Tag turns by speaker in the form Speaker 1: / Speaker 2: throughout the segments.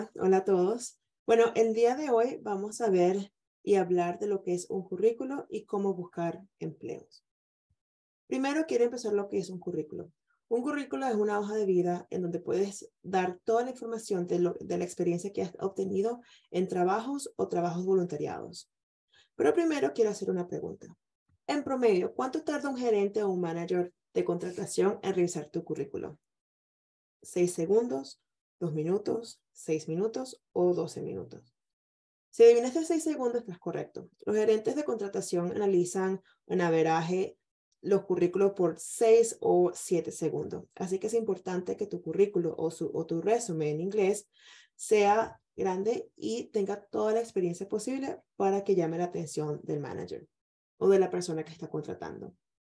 Speaker 1: Hola a todos. Bueno, el día de hoy vamos a ver y hablar de lo que es un currículo y cómo buscar empleos. Primero quiero empezar lo que es un currículo. Un currículo es una hoja de vida en donde puedes dar toda la información de la experiencia que has obtenido en trabajos o trabajos voluntariados. Pero primero quiero hacer una pregunta. En promedio, ¿cuánto tarda un gerente o un manager de contratación en revisar tu currículo? ¿6 segundos, 2 minutos, 6 minutos o 12 minutos? Si adivinaste 6 segundos, estás correcto. Los gerentes de contratación analizan en averaje los currículos por 6 o 7 segundos. Así que es importante que tu currículo o tu resumen en inglés sea grande y tenga toda la experiencia posible para que llame la atención del manager o de la persona que está contratando.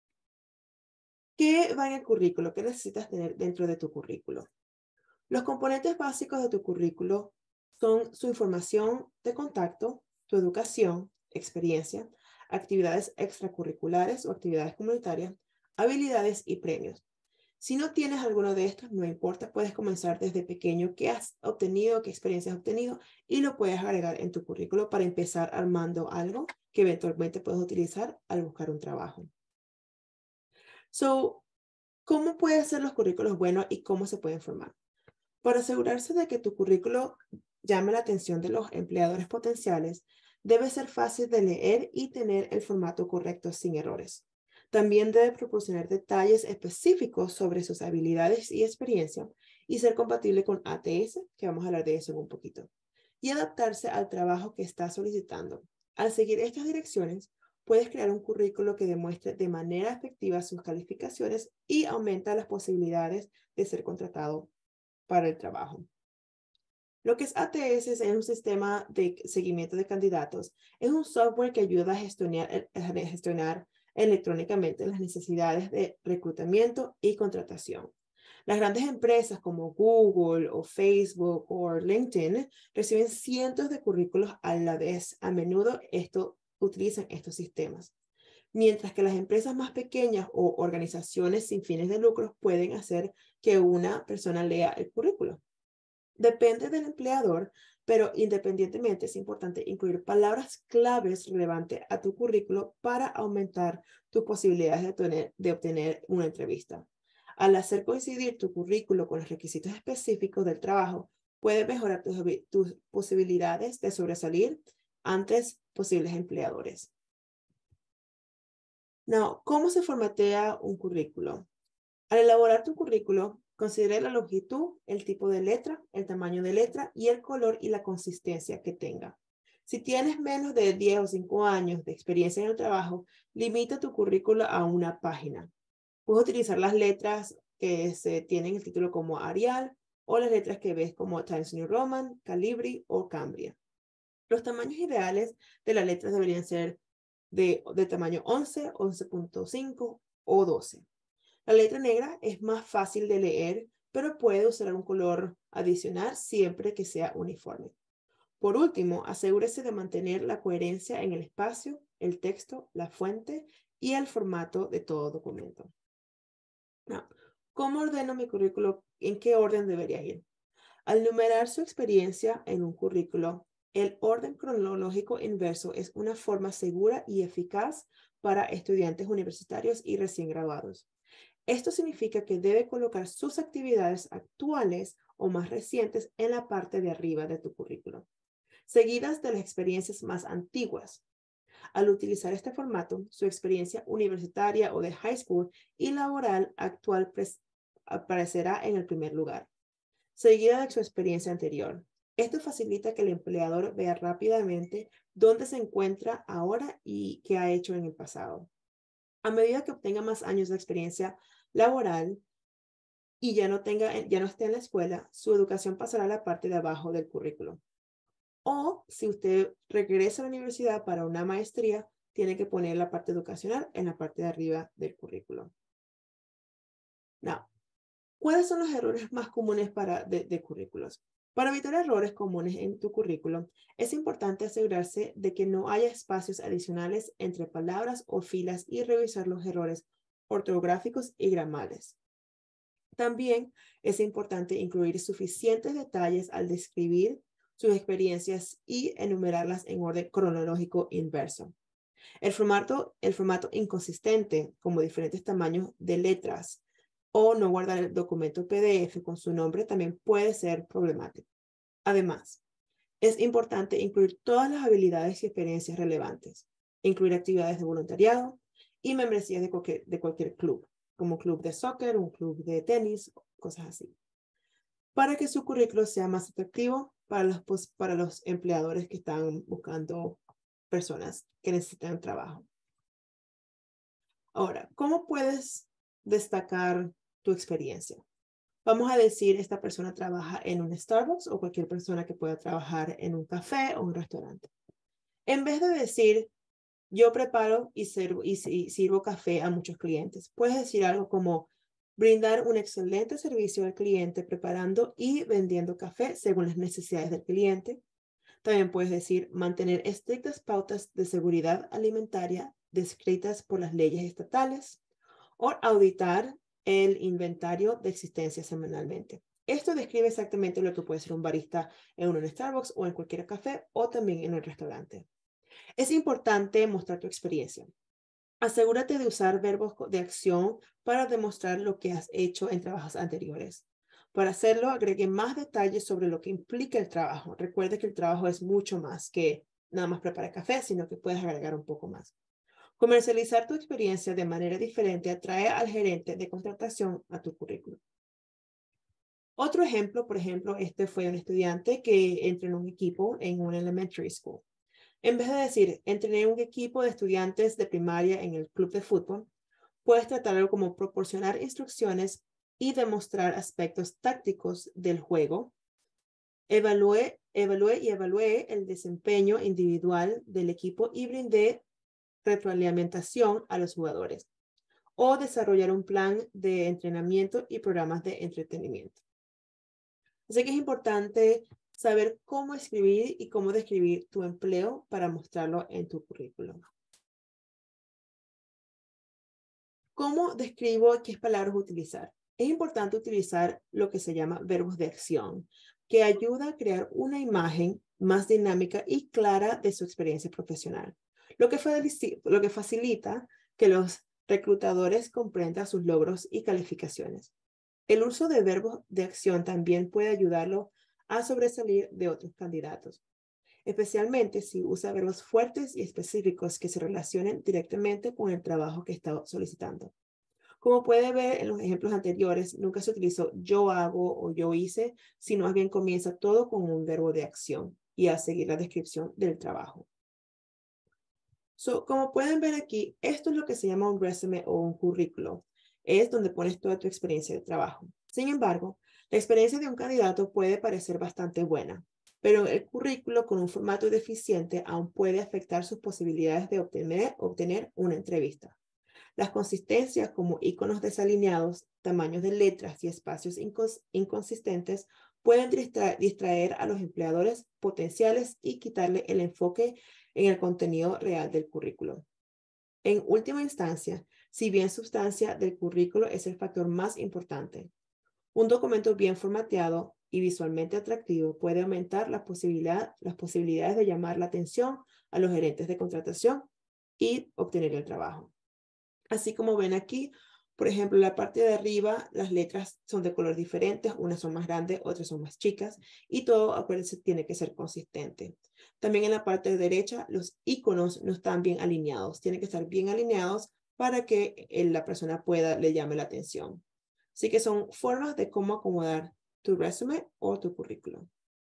Speaker 1: ¿Qué va en el currículo? ¿Qué necesitas tener dentro de tu currículo? Los componentes básicos de tu currículo son su información de contacto, tu educación, experiencia, actividades extracurriculares o actividades comunitarias, habilidades y premios. Si no tienes alguno de estos, no importa, puedes comenzar desde pequeño qué has obtenido, qué experiencia has obtenido y lo puedes agregar en tu currículo para empezar armando algo que eventualmente puedes utilizar al buscar un trabajo. ¿Cómo pueden ser los currículos buenos y cómo se pueden formar? Para asegurarse de que tu currículo llame la atención de los empleadores potenciales, debe ser fácil de leer y tener el formato correcto sin errores. También debe proporcionar detalles específicos sobre sus habilidades y experiencia y ser compatible con ATS, que vamos a hablar de eso en un poquito, y adaptarse al trabajo que estás solicitando. Al seguir estas direcciones, puedes crear un currículo que demuestre de manera efectiva sus calificaciones y aumenta las posibilidades de ser contratado para el trabajo. Lo que es ATS es un sistema de seguimiento de candidatos. Es un software que ayuda a gestionar electrónicamente las necesidades de reclutamiento y contratación. Las grandes empresas como Google o Facebook o LinkedIn reciben cientos de currículos a la vez. A menudo utilizan estos sistemas. Mientras que las empresas más pequeñas o organizaciones sin fines de lucro pueden hacer que una persona lea el currículo. Depende del empleador, pero independientemente es importante incluir palabras claves relevantes a tu currículo para aumentar tus posibilidades de obtener una entrevista. Al hacer coincidir tu currículo con los requisitos específicos del trabajo, puede mejorar tus posibilidades de sobresalir ante posibles empleadores. Now, ¿cómo se formatea un currículo? Al elaborar tu currículo, considere la longitud, el tipo de letra, el tamaño de letra y el color y la consistencia que tenga. Si tienes menos de 10 o 5 años de experiencia en el trabajo, limita tu currículo a una página. Puedes utilizar las letras que se tienen el título como Arial o las letras que ves como Times New Roman, Calibri o Cambria. Los tamaños ideales de las letras deberían ser de tamaño 11, 11.5 o 12. La letra negra es más fácil de leer, pero puede usar un color adicional siempre que sea uniforme. Por último, asegúrese de mantener la coherencia en el espacio, el texto, la fuente y el formato de todo documento. Now, ¿cómo ordeno mi currículo? ¿En qué orden debería ir? Al numerar su experiencia en un currículo, el orden cronológico inverso es una forma segura y eficaz para estudiantes universitarios y recién graduados. Esto significa que debe colocar sus actividades actuales o más recientes en la parte de arriba de tu currículo, seguidas de las experiencias más antiguas. Al utilizar este formato, su experiencia universitaria o de high school y laboral actual aparecerá en el primer lugar, seguida de su experiencia anterior. Esto facilita que el empleador vea rápidamente dónde se encuentra ahora y qué ha hecho en el pasado. A medida que obtenga más años de experiencia laboral y ya no esté en la escuela, su educación pasará a la parte de abajo del currículo. O si usted regresa a la universidad para una maestría, tiene que poner la parte educacional en la parte de arriba del currículo. Now, ¿cuáles son los errores más comunes de currículos? Para evitar errores comunes en tu currículum, es importante asegurarse de que no haya espacios adicionales entre palabras o filas y revisar los errores ortográficos y gramales. También es importante incluir suficientes detalles al describir sus experiencias y enumerarlas en orden cronológico inverso. El formato inconsistente, como diferentes tamaños de letras, o no guardar el documento PDF con su nombre también puede ser problemático. Además, es importante incluir todas las habilidades y experiencias relevantes, incluir actividades de voluntariado y membresías de cualquier club, como un club de soccer, un club de tenis, cosas así, para que su currículo sea más atractivo para los empleadores que están buscando personas que necesitan trabajo. Ahora, ¿cómo puedes destacar tu experiencia? Vamos a decir, esta persona trabaja en un Starbucks o cualquier persona que pueda trabajar en un café o un restaurante. En vez de decir, yo preparo y sirvo café a muchos clientes, puedes decir algo como brindar un excelente servicio al cliente preparando y vendiendo café según las necesidades del cliente. También puedes decir mantener estrictas pautas de seguridad alimentaria descritas por las leyes estatales o auditar el inventario de existencia semanalmente. Esto describe exactamente lo que puede ser un barista en un Starbucks o en cualquier café o también en el restaurante. Es importante mostrar tu experiencia. Asegúrate de usar verbos de acción para demostrar lo que has hecho en trabajos anteriores. Para hacerlo, agregue más detalles sobre lo que implica el trabajo. Recuerde que el trabajo es mucho más que nada más preparar café, sino que puedes agregar un poco más. Comercializar tu experiencia de manera diferente atrae al gerente de contratación a tu currículum. Otro ejemplo, por ejemplo, este fue un estudiante que entró en un equipo en una elementary school. En vez de decir, entrené un equipo de estudiantes de primaria en el club de fútbol, puedes tratarlo como proporcionar instrucciones y demostrar aspectos tácticos del juego. Evalué el desempeño individual del equipo y brindé retroalimentación a los jugadores. O desarrollar un plan de entrenamiento y programas de entretenimiento. Así que es importante saber cómo escribir y cómo describir tu empleo para mostrarlo en tu currículum. ¿Cómo describo qué palabras utilizar? Es importante utilizar lo que se llama verbos de acción, que ayuda a crear una imagen más dinámica y clara de su experiencia profesional, lo que facilita que los reclutadores comprendan sus logros y calificaciones. El uso de verbos de acción también puede ayudarlo a sobresalir de otros candidatos, especialmente si usa verbos fuertes y específicos que se relacionen directamente con el trabajo que está solicitando. Como puede ver en los ejemplos anteriores, nunca se utilizó yo hago o yo hice, sino más bien comienza todo con un verbo de acción y a seguir la descripción del trabajo. Como pueden ver aquí, esto es lo que se llama un resumen o un currículo. Es donde pones toda tu experiencia de trabajo. Sin embargo, la experiencia de un candidato puede parecer bastante buena, pero el currículo con un formato deficiente aún puede afectar sus posibilidades de obtener una entrevista. Las consistencias como iconos desalineados, tamaños de letras y espacios inconsistentes pueden distraer a los empleadores potenciales y quitarle el enfoque en el contenido real del currículo. En última instancia, si bien sustancia del currículo es el factor más importante, un documento bien formateado y visualmente atractivo puede aumentar las posibilidades de llamar la atención a los gerentes de contratación y obtener el trabajo. Así como ven aquí, por ejemplo, en la parte de arriba, las letras son de color diferentes, unas son más grandes, otras son más chicas, y todo, acuérdense, tiene que ser consistente. También en la parte de derecha, los iconos no están bien alineados, tienen que estar bien alineados para que la persona le llame la atención. Así que son formas de cómo acomodar tu resumen o tu currículum.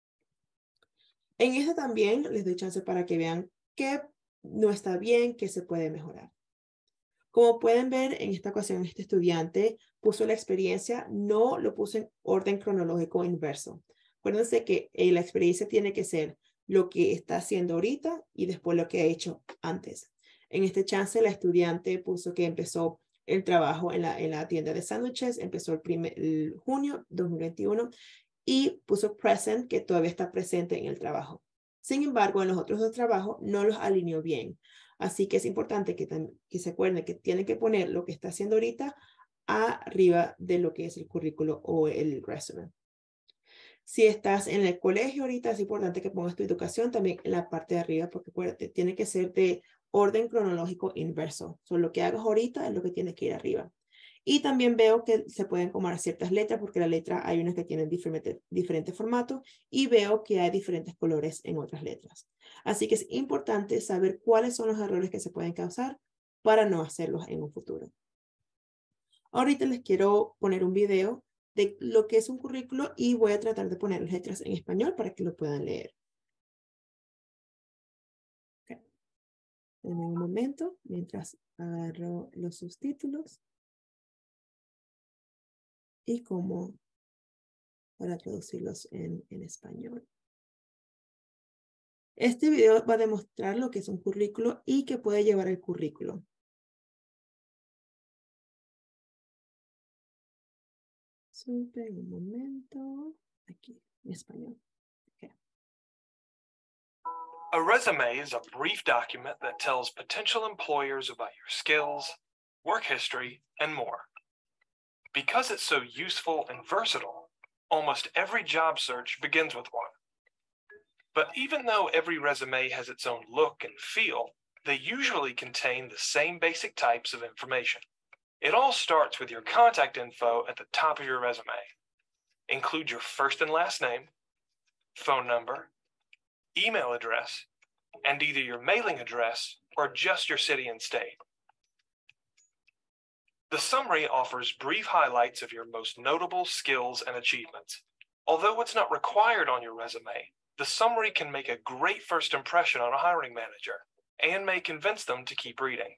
Speaker 1: En este también les doy chance para que vean qué no está bien, qué se puede mejorar. Como pueden ver, en esta ocasión este estudiante puso la experiencia, no lo puso en orden cronológico inverso. Acuérdense que la experiencia tiene que ser lo que está haciendo ahorita y después lo que ha hecho antes. En este chance, la estudiante puso que empezó el trabajo en la tienda de sándwiches, empezó el junio 2021 y puso present, que todavía está presente en el trabajo. Sin embargo, en los otros dos trabajos no los alineó bien. Así que es importante que se acuerden que tienen que poner lo que está haciendo ahorita arriba de lo que es el currículo o el resumen. Si estás en el colegio ahorita, es importante que pongas tu educación también en la parte de arriba, porque acuérdate, tiene que ser de orden cronológico inverso. Lo que hagas ahorita es lo que tiene que ir arriba. Y también veo que se pueden comer ciertas letras, porque las letras hay unas que tienen diferentes formatos y veo que hay diferentes colores en otras letras. Así que es importante saber cuáles son los errores que se pueden causar para no hacerlos en un futuro. Ahorita les quiero poner un video de lo que es un currículo y voy a tratar de poner las letras en español para que lo puedan leer. Okay. En un momento, mientras agarro los subtítulos y cómo para traducirlos en español. Este video va a demostrar lo que es un currículo y qué puede llevar el currículo. Súper, un momento. Aquí, en español. Okay.
Speaker 2: A resume is a brief document that tells potential employers about your skills, work history, and more. Because it's so useful and versatile, almost every job search begins with one. But even though every resume has its own look and feel, they usually contain the same basic types of information. It all starts with your contact info at the top of your resume. Include your first and last name, phone number, email address, and either your mailing address or just your city and state. The summary offers brief highlights of your most notable skills and achievements. Although it's not required on your resume, the summary can make a great first impression on a hiring manager and may convince them to keep reading.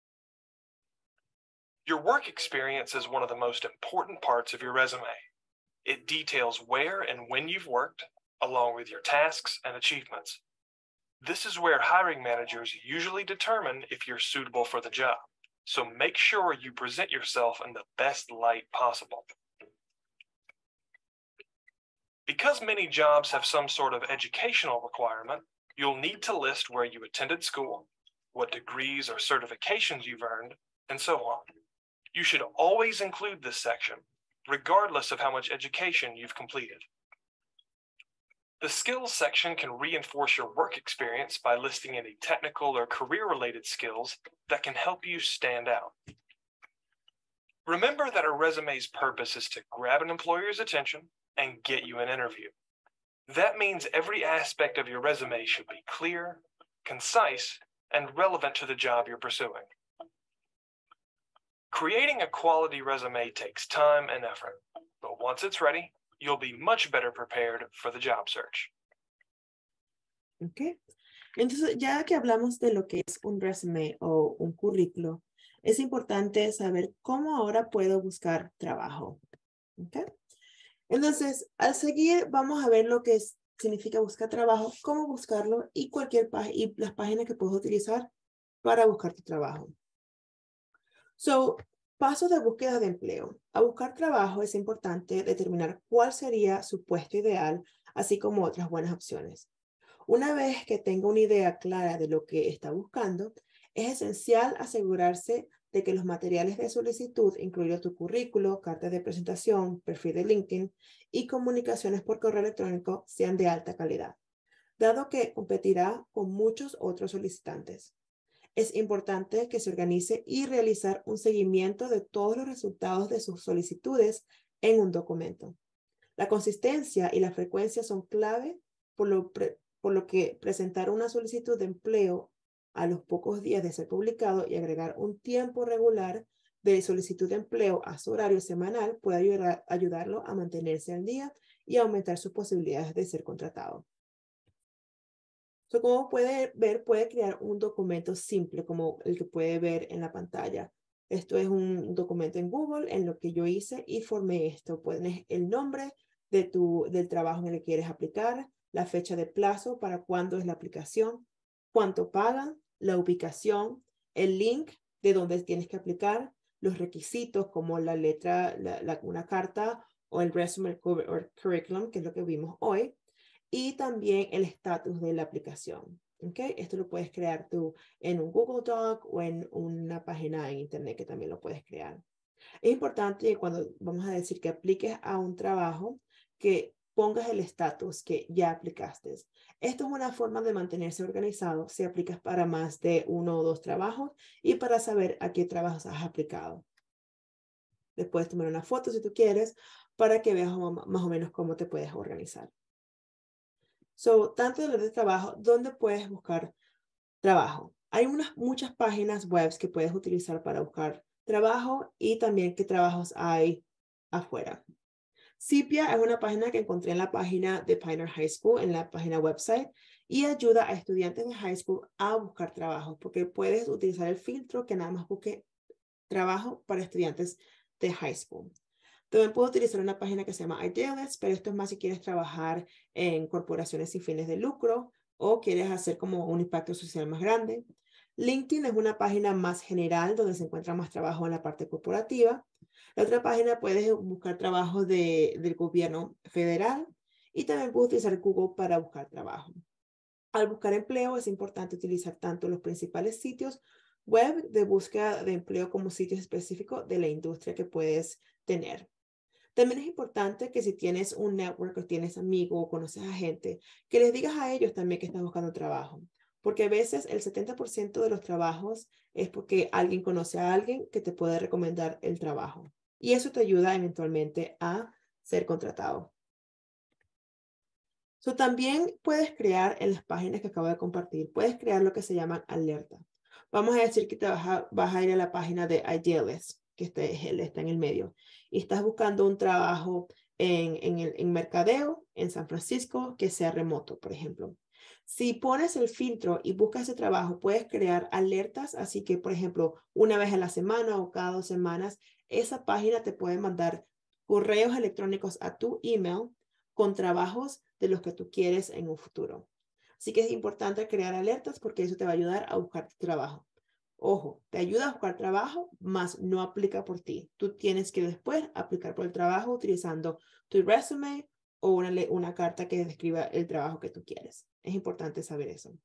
Speaker 2: Your work experience is one of the most important parts of your resume. It details where and when you've worked, along with your tasks and achievements. This is where hiring managers usually determine if you're suitable for the job, so make sure you present yourself in the best light possible. Because many jobs have some sort of educational requirement, you'll need to list where you attended school, what degrees or certifications you've earned, and so on. You should always include this section, regardless of how much education you've completed. The skills section can reinforce your work experience by listing any technical or career-related skills that can help you stand out. Remember that a resume's purpose is to grab an employer's attention and get you an interview. That means every aspect of your resume should be clear, concise, and relevant to the job you're pursuing. Creating a quality resume takes time and effort, but once it's ready, you'll be much better prepared for the job search.
Speaker 1: Okay. Entonces, ya que hablamos de lo que es un resume o un currículo, es importante saber cómo ahora puedo buscar trabajo. Okay. Entonces, al seguir, vamos a ver lo que significa buscar trabajo, cómo buscarlo y y las páginas que puedes utilizar para buscar tu trabajo. Pasos de búsqueda de empleo. A buscar trabajo es importante determinar cuál sería su puesto ideal, así como otras buenas opciones. Una vez que tenga una idea clara de lo que está buscando, es esencial asegurarse de que los materiales de solicitud, incluido tu currículo, carta de presentación, perfil de LinkedIn y comunicaciones por correo electrónico, sean de alta calidad, dado que competirá con muchos otros solicitantes. Es importante que se organice y realizar un seguimiento de todos los resultados de sus solicitudes en un documento. La consistencia y la frecuencia son clave, por lo que presentar una solicitud de empleo a los pocos días de ser publicado y agregar un tiempo regular de solicitud de empleo a su horario semanal puede ayudarlo a mantenerse al día y aumentar sus posibilidades de ser contratado. Como puede ver, puede crear un documento simple como el que puede ver en la pantalla. Esto es un documento en Google en lo que yo hice y formé esto. Pones el nombre del trabajo en el que quieres aplicar, la fecha de plazo para cuándo es la aplicación, cuánto pagan, la ubicación, el link de donde tienes que aplicar, los requisitos como la letra, una carta o el resume o curriculum, que es lo que vimos hoy, y también el estatus de la aplicación. ¿Okay? Esto lo puedes crear tú en un Google Doc o en una página en internet que también lo puedes crear. Es importante que cuando vamos a decir que apliques a un trabajo, que pongas el estatus que ya aplicaste. Esto es una forma de mantenerse organizado si aplicas para más de 1 o 2 trabajos y para saber a qué trabajos has aplicado. Le puedes tomar una foto si tú quieres para que veas más o menos cómo te puedes organizar. Tanto de trabajo, ¿dónde puedes buscar trabajo? Hay muchas páginas web que puedes utilizar para buscar trabajo y también qué trabajos hay afuera. Cipia es una página que encontré en la página de Pioneer High School, en la página website, y ayuda a estudiantes de high school a buscar trabajo, porque puedes utilizar el filtro que nada más busque trabajo para estudiantes de high school. También puedo utilizar una página que se llama Idealist, pero esto es más si quieres trabajar en corporaciones sin fines de lucro o quieres hacer como un impacto social más grande. LinkedIn es una página más general donde se encuentra más trabajo en la parte corporativa. La otra página puedes buscar trabajo del gobierno federal y también puedes utilizar Google para buscar trabajo. Al buscar empleo es importante utilizar tanto los principales sitios web de búsqueda de empleo como sitios específicos de la industria que puedes tener. También es importante que si tienes un network o tienes amigos o conoces a gente, que les digas a ellos también que estás buscando trabajo. Porque a veces el 70% de los trabajos es porque alguien conoce a alguien que te puede recomendar el trabajo. Y eso te ayuda eventualmente a ser contratado. También puedes crear en las páginas que acabo de compartir, puedes crear lo que se llaman alertas. Vamos a decir que vas a ir a la página de Idealist, que está en el medio, y estás buscando un trabajo en mercadeo en San Francisco que sea remoto, por ejemplo. Si pones el filtro y buscas ese trabajo, puedes crear alertas, así que, por ejemplo, una vez a la semana o cada 2 semanas, esa página te puede mandar correos electrónicos a tu email con trabajos de los que tú quieres en un futuro. Así que es importante crear alertas porque eso te va a ayudar a buscar trabajo. Ojo, te ayuda a buscar trabajo, mas no aplica por ti. Tú tienes que después aplicar por el trabajo utilizando tu resume o una carta que describa el trabajo que tú quieres. Es importante saber eso.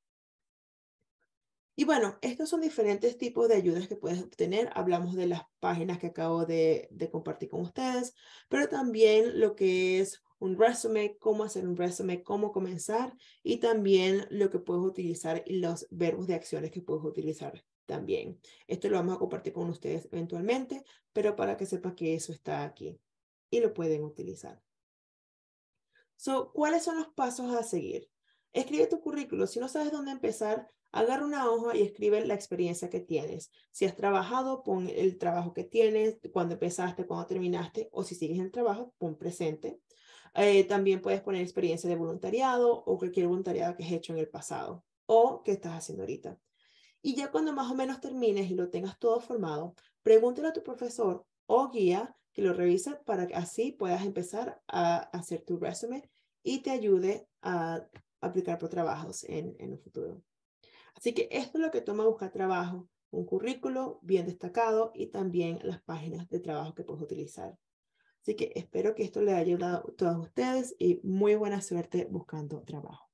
Speaker 1: Y bueno, estos son diferentes tipos de ayudas que puedes obtener. Hablamos de las páginas que acabo de compartir con ustedes, pero también lo que es un resume, cómo hacer un resume, cómo comenzar y también lo que puedes utilizar y los verbos de acciones que puedes utilizar también. Esto lo vamos a compartir con ustedes eventualmente, pero para que sepan que eso está aquí y lo pueden utilizar. ¿Cuáles son los pasos a seguir? Escribe tu currículo. Si no sabes dónde empezar, agarra una hoja y escribe la experiencia que tienes. Si has trabajado, pon el trabajo que tienes, cuando empezaste, cuando terminaste, o si sigues en el trabajo, pon presente. También puedes poner experiencia de voluntariado o cualquier voluntariado que has hecho en el pasado o que estás haciendo ahorita. Y ya cuando más o menos termines y lo tengas todo formado, pregúntale a tu profesor o guía que lo revise para que así puedas empezar a hacer tu resumen y te ayude a aplicar por trabajos en el futuro. Así que esto es lo que toma buscar trabajo, un currículo bien destacado y también las páginas de trabajo que puedes utilizar. Así que espero que esto les haya ayudado a todos ustedes y muy buena suerte buscando trabajo.